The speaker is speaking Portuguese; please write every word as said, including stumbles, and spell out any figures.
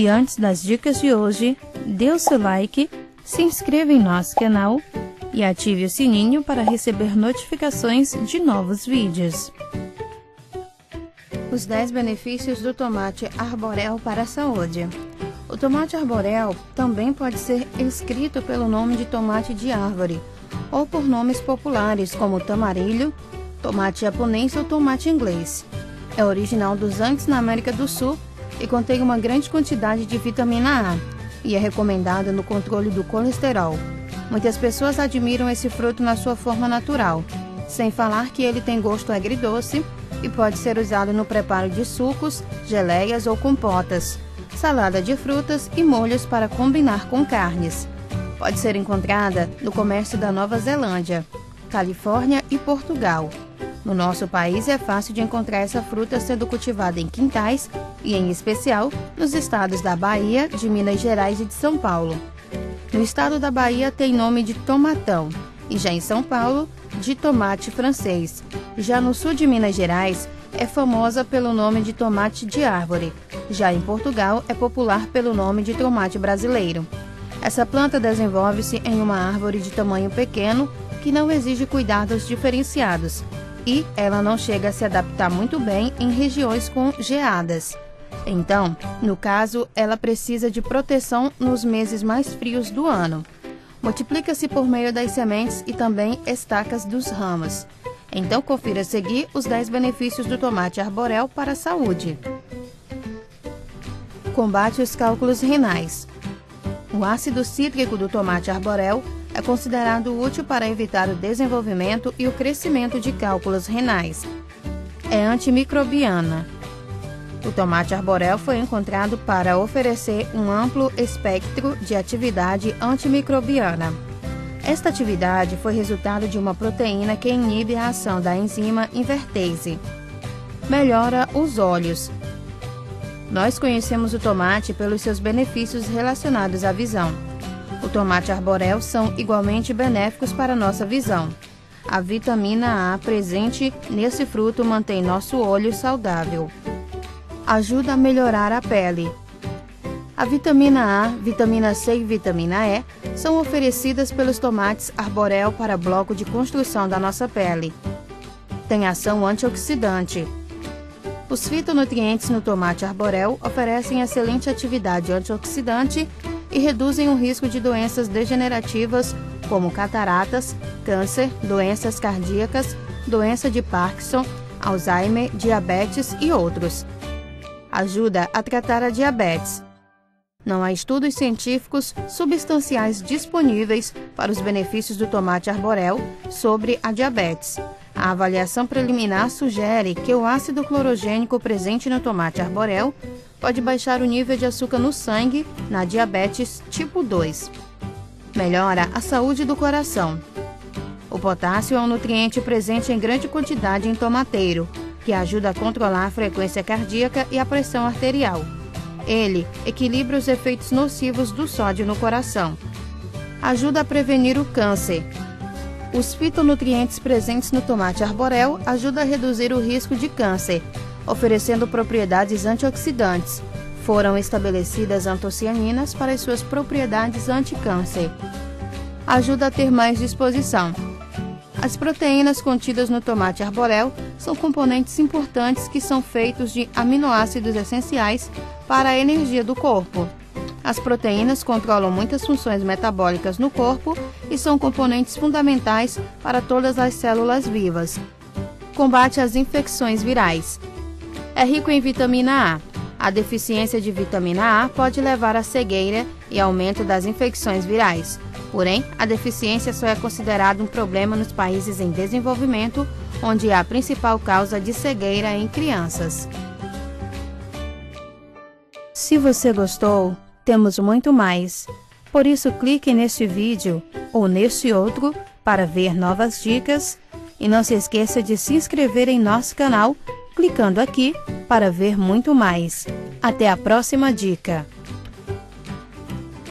antes das dicas de hoje, dê o seu like, se inscreva em nosso canal e ative o sininho para receber notificações de novos vídeos. Os dez benefícios do tomate arborel para a saúde. O tomate arborel também pode ser escrito pelo nome de tomate de árvore, ou por nomes populares como tamarilho, tomate japonês ou tomate inglês. É original dos Andes na América do Sul e contém uma grande quantidade de vitamina A e é recomendado no controle do colesterol. Muitas pessoas admiram esse fruto na sua forma natural, sem falar que ele tem gosto agridoce e pode ser usado no preparo de sucos, geleias ou compotas, salada de frutas e molhos para combinar com carnes. Pode ser encontrada no comércio da Nova Zelândia, Califórnia e Portugal. No nosso país é fácil de encontrar essa fruta sendo cultivada em quintais e, em especial, nos estados da Bahia, de Minas Gerais e de São Paulo. No estado da Bahia tem nome de tomatão e já em São Paulo, de tomate francês. Já no sul de Minas Gerais, é famosa pelo nome de tomate de árvore. Já em Portugal, é popular pelo nome de tomate brasileiro. Essa planta desenvolve-se em uma árvore de tamanho pequeno que não exige cuidados diferenciados e ela não chega a se adaptar muito bem em regiões com geadas. Então, no caso, ela precisa de proteção nos meses mais frios do ano. Multiplica-se por meio das sementes e também estacas dos ramos. Então, confira a seguir os dez benefícios do tomate arborel para a saúde. Combate os cálculos renais. O ácido cítrico do tomate arborel é considerado útil para evitar o desenvolvimento e o crescimento de cálculos renais. É antimicrobiana. O tomate arborel foi encontrado para oferecer um amplo espectro de atividade antimicrobiana. Esta atividade foi resultado de uma proteína que inibe a ação da enzima invertase. Melhora os olhos. Nós conhecemos o tomate pelos seus benefícios relacionados à visão. O tomate arborel são igualmente benéficos para nossa visão. A vitamina A presente nesse fruto mantém nosso olho saudável. Ajuda a melhorar a pele. A vitamina A, vitamina C e vitamina E são oferecidas pelos tomates arborel para bloco de construção da nossa pele. Tem ação antioxidante. Os fitonutrientes no tomate arborel oferecem excelente atividade antioxidante e reduzem o risco de doenças degenerativas como cataratas, câncer, doenças cardíacas, doença de Parkinson, Alzheimer, diabetes e outros. Ajuda a tratar a diabetes. Não há estudos científicos substanciais disponíveis para os benefícios do tomate arborel sobre a diabetes. A avaliação preliminar sugere que o ácido clorogênico presente no tomate arborel pode baixar o nível de açúcar no sangue na diabetes tipo dois. Melhora a saúde do coração. O potássio é um nutriente presente em grande quantidade em tomateiro, que ajuda a controlar a frequência cardíaca e a pressão arterial. Ele equilibra os efeitos nocivos do sódio no coração. Ajuda a prevenir o câncer. Os fitonutrientes presentes no tomate arborel ajudam a reduzir o risco de câncer, oferecendo propriedades antioxidantes. Foram estabelecidas antocianinas para as suas propriedades anticâncer. Ajuda a ter mais disposição. As proteínas contidas no tomate arborel são componentes importantes que são feitos de aminoácidos essenciais para a energia do corpo. As proteínas controlam muitas funções metabólicas no corpo e são componentes fundamentais para todas as células vivas. Combate às infecções virais. É rico em vitamina A. A deficiência de vitamina A pode levar à cegueira e aumento das infecções virais. Porém, a deficiência só é considerada um problema nos países em desenvolvimento, onde é a principal causa de cegueira em crianças. Se você gostou, temos muito mais. Por isso, clique neste vídeo ou neste outro para ver novas dicas e não se esqueça de se inscrever em nosso canal, clicando aqui para ver muito mais. Até a próxima dica!